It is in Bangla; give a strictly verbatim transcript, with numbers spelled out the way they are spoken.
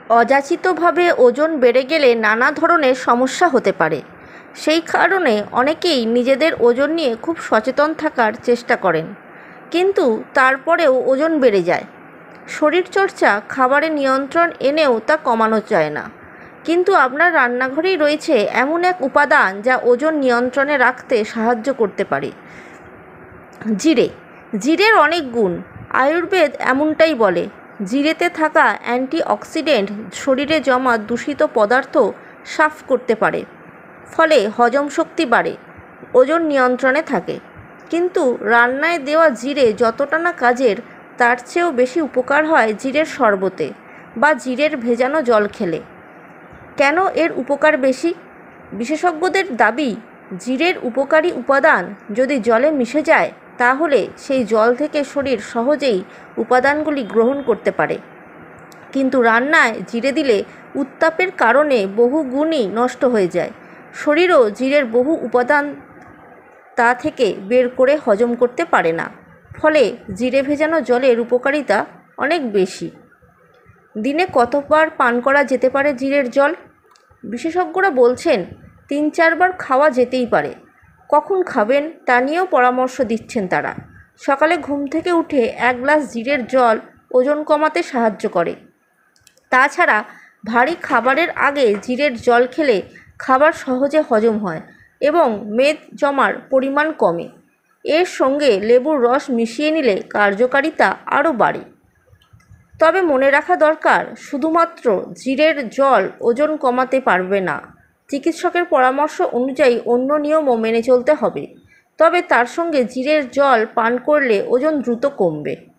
অযাচিতভাবে ওজন বেড়ে গেলে নানা ধরনের সমস্যা হতে পারে। সেই কারণে অনেকেই নিজেদের ওজন নিয়ে খুব সচেতন থাকার চেষ্টা করেন, কিন্তু তারপরেও ওজন বেড়ে যায়। শরীরচর্চা খাবারে নিয়ন্ত্রণ এনেও তা কমানো যায় না। কিন্তু আপনার রান্নাঘরেই রয়েছে এমন এক উপাদান যা ওজন নিয়ন্ত্রণে রাখতে সাহায্য করতে পারে। জিরে। জিরের অনেক গুণ। আয়ুর্বেদ এমনটাই বলে। জিরেতে থাকা অ্যান্টিঅক্সিডেন্ট শরীরে জমা দূষিত পদার্থ সাফ করতে পারে, ফলে হজম শক্তি বাড়ে, ওজন নিয়ন্ত্রণে থাকে। কিন্তু রান্নায় দেওয়া জিরে যতটা না কাজের, তার চেয়েও বেশি উপকার হয় জিরের শরবতে বা জিরের ভেজানো জল খেলে। কেন এর উপকার বেশি? বিশেষজ্ঞদের দাবি, জিরের উপকারী উপাদান যদি জলে মিশে যায়, তাহলে সেই জল থেকে শরীর সহজেই উপাদানগুলি গ্রহণ করতে পারে। কিন্তু রান্নায় জিরে দিলে উত্তাপের কারণে বহু গুণই নষ্ট হয়ে যায়। শরীরও জিরের বহু উপাদান তা থেকে বের করে হজম করতে পারে না, ফলে জিরে ভেজানো জলের উপকারিতা অনেক বেশি। দিনে কতবার পান করা যেতে পারে জিরের জল? বিশেষজ্ঞরা বলছেন তিন চারবার খাওয়া যেতেই পারে। কখন খাবেন তা নিয়েও পরামর্শ দিচ্ছেন তারা। সকালে ঘুম থেকে উঠে এক গ্লাস জিরের জল ওজন কমাতে সাহায্য করে। তাছাড়া ভারী খাবারের আগে জিরের জল খেলে খাবার সহজে হজম হয় এবং মেদ জমার পরিমাণ কমে। এর সঙ্গে লেবুর রস মিশিয়ে নিলে কার্যকারিতা আরও বাড়ে। তবে মনে রাখা দরকার, শুধুমাত্র জিরের জল ওজন কমাতে পারবে না। চিকিৎসকের পরামর্শ অনুযায়ী অন্য নিয়মও মেনে চলতে হবে। তবে তার সঙ্গে জিরের জল পান করলে ওজন দ্রুত কমবে।